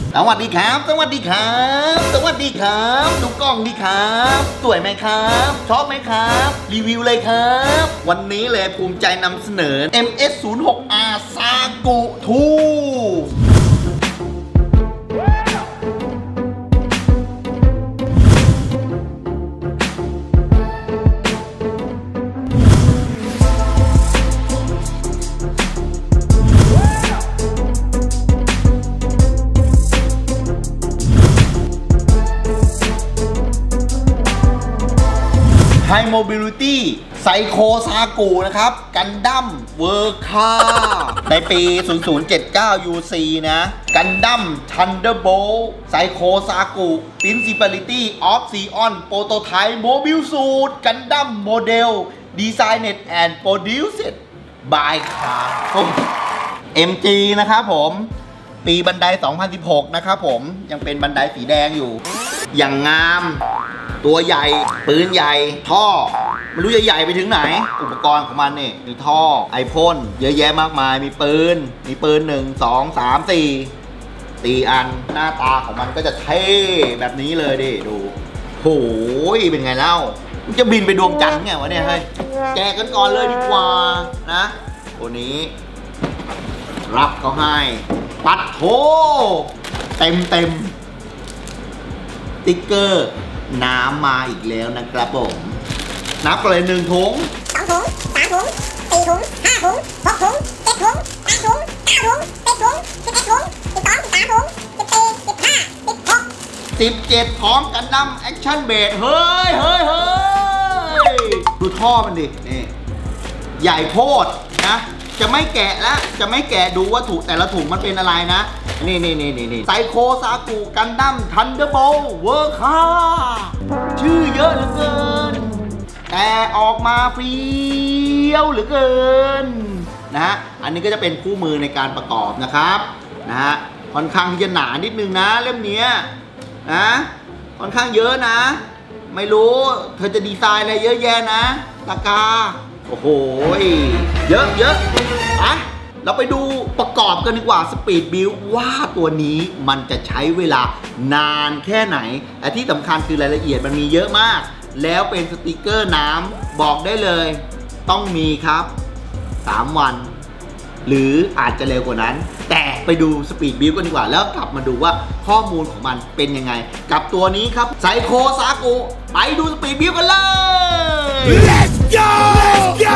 สวัสดีครับสวัสดีครับสวัสดีครับดูกล้องดีครับสวยไหมครับชอบไหมครับรีวิวเลยครับวันนี้เลยภูมิใจนำเสนอ MS06R Sagu 2ไฮโมบิลิตี้ไซโคซากุนะครับกันดั้มเวอร์คาในปี 0079 UC นะกันดั้มทันเดอร์โบลไซโคซากุ Principality of Sion Prototype Mobile Suit กันดั้มโมเดล Designed and Produced by MG นะครับผมปีบันได 2016 นะครับผมยังเป็นบันไดสีแดงอยู่อย่างงามตัวใหญ่ปืนใหญ่ท่อไม่รู้จะใหญ่ไปถึงไหนอุปกรณ์ของมันเนี่ยมีท่อไอพ่นเยอะแยะมากมายมีปืน1 2 3 4อันหน้าตาของมันก็จะเท่แบบนี้เลยดิดูโหยเป็นไงเล่ามันจะบินไปดวงจันทร์ไงวะเนี่ยเฮ้ยแจกกันก่อนเลยดีกว่านะตัวนี้รับเขาให้ปัดโถเต็มติ๊กเกอร์น้ำมาอีกแล้วนะครับผมนับเลย1 ถุง2 ถุง3 ถุง4 ถุง5 ถุง6 ถุง7 ถุง8 ถุง9 ถุง10 ถุง11 ถุง12 13 ถุง14 15 16 17พร้อมกันดั้มแอคชั่นเบสเฮ้ยดูท่อมันดินี่ใหญ่โพดนะจะไม่แกะแล้วจะไม่แกะดูว่าถุงแต่ละถุงมันเป็นอะไรนะนี่ไซโคซากุกันดั้มทันเดอร์โบลเวอร์คาชื่อเยอะเหลือเกินแต่ออกมาเฟี้ยวเหลือเกินนะฮะอันนี้ก็จะเป็นคู่มือในการประกอบนะครับนะฮะค่อนข้างจะหนานิดนึงนะเล่มนี้นะค่อนข้างเยอะนะไม่รู้เธอจะดีไซน์อะไรเยอะแยะนะตากาโอ้โหเยอะอ่ะเราไปดูประกอบกันดีกว่าสปีดบิลว่าตัวนี้มันจะใช้เวลานานแค่ไหนและที่สำคัญคือรายละเอียดมันมีเยอะมากแล้วเป็นสติกเกอร์น้ำบอกได้เลยต้องมีครับ3 วันหรืออาจจะเร็วกว่านั้นแต่ไปดูสปีดบิลกันดีกว่าแล้วกลับมาดูว่าข้อมูลของมันเป็นยังไงกับตัวนี้ครับไซโคซากุไปดูสปีดบิลกันเลย Let's go Let's go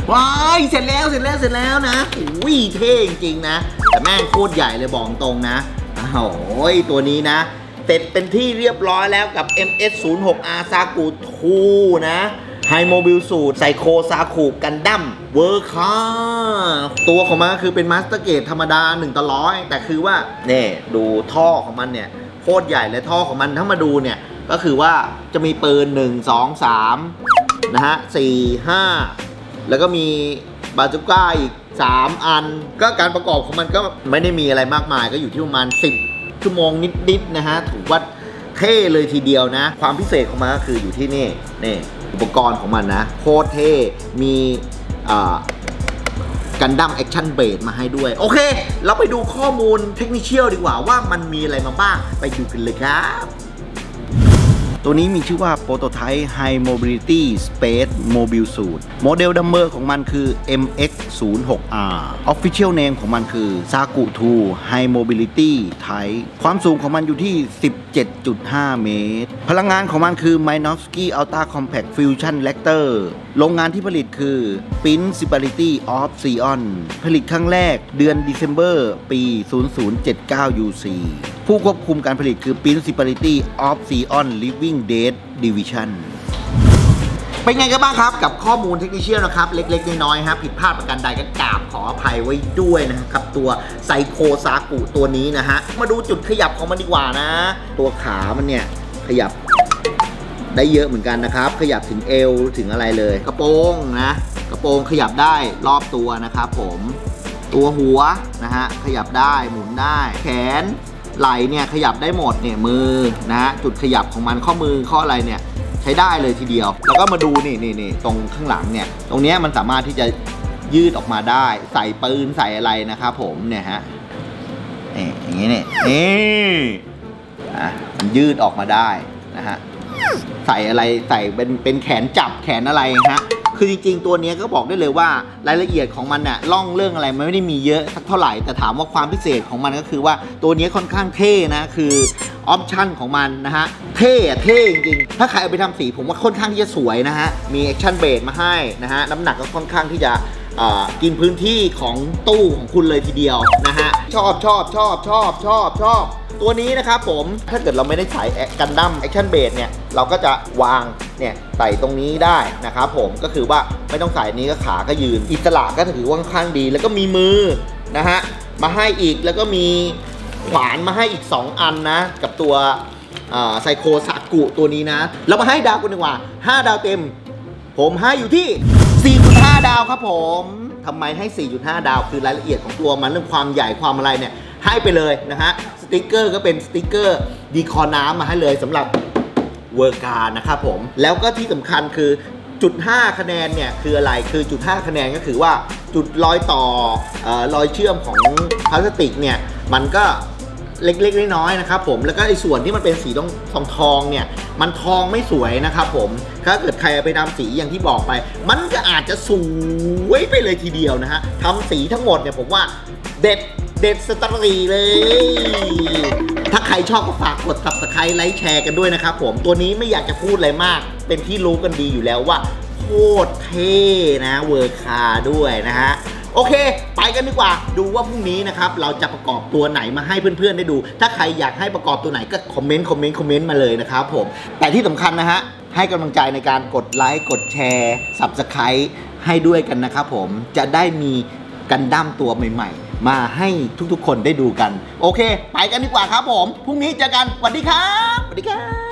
ว้ายเสร็จแล้วนะอุ้ยเท่จริงๆนะแต่แม่งโคตรใหญ่เลยบอกตรงนะโอ้ยตัวนี้นะเสร็จเป็นที่เรียบร้อยแล้วกับ MS06R ซากุ2นะไฮโมบิลสูตรไซโคซากุกันดั้มเวอร์ค่าตัวของมันก็คือเป็นมาสเตอร์เกรดธรรมดา1/100แต่คือว่าเนี่ยดูท่อของมันเนี่ยโคตรใหญ่เลยท่อของมันถ้ามาดูเนี่ยก็คือว่าจะมีปืน1 2 3นะฮะ4 5แล้วก็มีบาจูก้าอีก3อันก็การประกอบของมันก็ไม่ได้มีอะไรมากมายก็อยู่ที่ประมาณ10 ชั่วโมงนิดๆนะฮะถือว่าเท่เลยทีเดียวนะความพิเศษของมันก็คืออยู่ที่นี่อุปกรณ์ของมันนะโคตรเท่มีกันดั้มแอคชั่นเบสมาให้ด้วยโอเคเราไปดูข้อมูลเทคนิคดีกว่าว่ามันมีอะไรมาบ้างไปดูกันเลยครับตัวนี้มีชื่อว่า Prototype High Mobility Space Mobile Suit โมเดลดัมเบอร์ของมันคือ MX06R Official Name ของมันคือ Saku 2 High Mobility Type ความสูงของมันอยู่ที่ 17.5 เมตรพลังงานของมันคือ Minovsky Ultra Compact Fusion Reactor โรงงานที่ผลิตคือ Principality of Sion ผลิตครั้งแรกเดือน December ปี 0079 UC ผู้ควบคุมการผลิตคือ Principality of Sion Living Dead Division เป็นไงกันบ้างครับกับข้อมูลเทคนิคนะครับเล็กๆน้อยๆครับผิดพลาดประการใดก็กราบขออภัยไว้ด้วยนะครับตัวไซโคซากุตัวนี้นะฮะมาดูจุดขยับของมันดีกว่านะตัวขามันเนี่ยขยับได้เยอะเหมือนกันนะครับขยับถึงเอวถึงอะไรเลยกระโปรงนะกระโปรงขยับได้รอบตัวนะครับผมตัวหัวนะฮะขยับได้หมุนได้แขนไหล่เนี่ยขยับได้หมดเนี่ยมือนะฮะจุดขยับของมันข้อมือข้ออะไรเนี่ยใช้ได้เลยทีเดียวแล้วก็มาดูนี่ตรงข้างหลังเนี่ยตรงนี้มันสามารถที่จะยืดออกมาได้ใส่ปืนใส่อะไรนะครับผมเนี่ยฮะอย่างนี้มันยืดออกมาได้นะฮะใส่อะไรใส่เป็นแขนจับแขนอะไรฮะคือจริงๆตัวนี้ก็บอกได้เลยว่ารายละเอียดของมันเนี่ยล่องเรื่องอะไรมันไม่ได้มีเยอะสักเท่าไหร่แต่ถามว่าความพิเศษของมันก็คือว่าตัวนี้ค่อนข้างเท่นะคือออปชั่นของมันนะฮะเท่จริงๆถ้าใครเอาไปทำสีผมว่าค่อนข้างที่จะสวยนะฮะมีแอคชั่นเบสมาให้นะฮะน้ำหนักก็ค่อนข้างที่จะกินพื้นที่ของตู้ของคุณเลยทีเดียวนะฮะชอบตัวนี้นะครับผมถ้าเกิดเราไม่ได้ใส่กันดั้มแอคชั่นเบสเนี่ยเราก็จะวางเนี่ยใส่ตรงนี้ได้นะครับผมก็คือว่าไม่ต้องใส่นี้ก็ขาก็ยืนอิสระก็ถือว่าค่อนข้างดีแล้วก็มีมือนะฮะมาให้อีกแล้วก็มีขวานมาให้อีก2อันนะกับตัวไซโคซากุตัวนี้นะเรามาให้ดาวกันดีกว่า5ดาวเต็มผมให้อยู่ที่ 4.5 ดาวครับผมทำไมให้ 4.5 ดาวคือรายละเอียดของตัวมันเรื่องความใหญ่ความอะไรเนี่ยให้ไปเลยนะฮะสติ๊กเกอร์ก็เป็นสติ๊กเกอร์ดีคอน้ำมาให้เลยสำหรับเวอร์กานะครับผมแล้วก็ที่สำคัญคือจุด5คะแนนเนี่ยคืออะไรคือจุด5คะแนนก็คือว่าจุดรอยต่อรอยเชื่อมของพลาสติกเนี่ยมันก็เล็กๆน้อยๆนะครับผมแล้วก็ไอ้ส่วนที่มันเป็นสีทองเนี่ยมันทองไม่สวยนะครับผมถ้าเกิดใครไปทำสีอย่างที่บอกไปมันก็อาจจะสวยไปเลยทีเดียวนะฮะทำสีทั้งหมดเนี่ยผมว่าเด็ดสตรีเลยถ้าใครชอบก็ฝากกด Subscribe ไลค์แชร์กันด้วยนะครับผมตัวนี้ไม่อยากจะพูดอะไรมากเป็นที่รู้กันดีอยู่แล้วว่าโคตรเท่นะเวอร์คาด้วยนะฮะโอเคไปกันดีกว่าดูว่าพรุ่งนี้นะครับเราจะประกอบตัวไหนมาให้เพื่อนๆได้ดูถ้าใครอยากให้ประกอบตัวไหนก็คอมเมนต์มาเลยนะครับผมแต่ที่สำคัญนะฮะให้กำลังใจในการกดไลค์กดแชร์ Subscribe ให้ด้วยกันนะครับผมจะได้มีกันดั้มตัวใหม่ๆมาให้ทุกๆคนได้ดูกันโอเคไปกันดีกว่าครับผมพรุ่งนี้เจอกันสวัสดีครับ